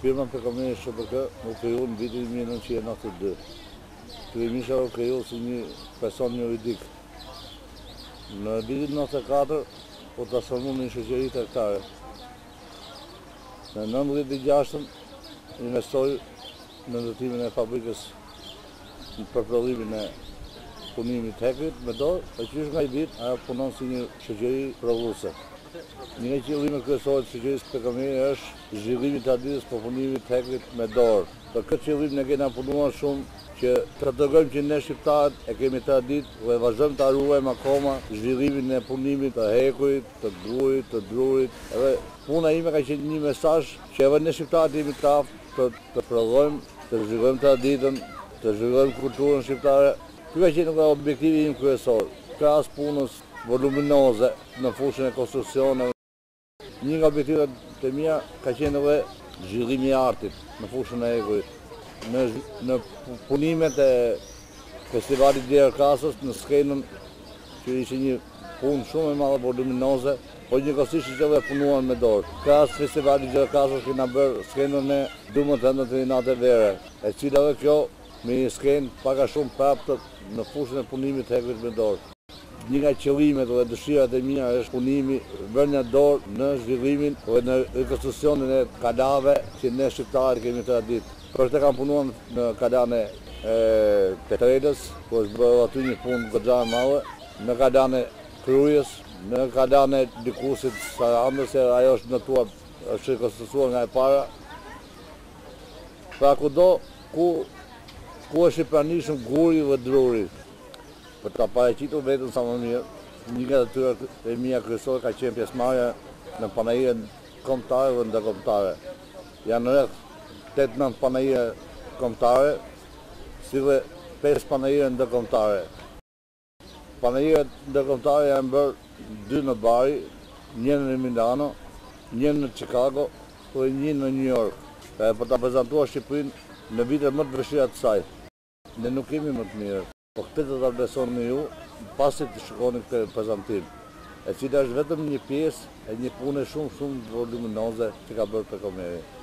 Firma Pekomeri SHPK u kriju në vitin 1992. Kryemisha u kriju si një person juridik. Në vitin 94 u transformu në një shoqëri tregtare. Në 1996 investoi në ndërtimin e fabrikës në përprodhimin e punimit hekrit me dorë, e qysh nga i ditë ajo punon si një shoqëri prodhuese. Një nga qëllimet kryesore të shoqërisë Pekomeri është zhvillimi i traditës për punimin e hekrit me dorë. Për këtë qëllim ne kemi punuar shumë që të tregojmë që ne shqiptarët e kemi traditë dhe vazhdojmë ta ruajmë akoma zhvillimin e punimit të hekurit, të grurit, të drurit. Edhe puna ime ka qenë një mesazh që edhe ne shqiptarët jemi të aftë të prodhojmë, të zhvillojmë traditën, të zhvillojmë kulturën shqiptare. Ky ka qenë objektivi im kryesor. Krahas punës voluminoze në fushën e konstruksioneve. Një nga objektivat të mia ka qenë edhe zhvillimi i artit në fushën e hekurit. Në punimet e festivalit Djerë Kasës, në skenën që ishte një punë shumë e madhe voluminoze, po njëkohësisht që edhe punuan me dorë. Krahas festivalit Djerë Kasës kena bërë skenën e Dumët e Natë Vere, e cila edhe kjo me një skenë pak a shumë prapë në fushën e punimit të hekurit me dorë. Një nga qëllimet dhe dëshirat e mia është punimi, vënia dorë në zhvillimin dhe në rekonstruksionin e kalave që ne shqiptarët kemi traditë. Për këtë kam punuar në kalane e Petrelës, ku është bërë aty një punë goxha e madhe, në kalane Krujës, në kalane Likusit Sarandës, ajo është ndërtuar, është rekonstruuar nga e para. Pra kudo ku është i pranishëm guri dhe druri. Për ta paraqitur vetën sa më mirë, një nga detyrat e mia kryesore ka qenë pjesëmarrja në panajirën kombëtare dhe ndërkombëtare. Janë rreth 8-9 panajire kombëtare, si dhe 5 panajire ndërkombëtare. Panajiret ndërkombëtare janë bërë 2 në Bari, 1 në Milano, 1 në Chicago dhe 1 në New York. Për ta prezantuar Shqipërinë në vitet më të vështira të saj. Ne nuk kemi më të mirë. Po këtë të ta vlerësoni me ju, pasi të shikoni këtë prezantim, e cila është vetëm një pjesë e një pune shumë voluminoze që ka bërë Pekomeri.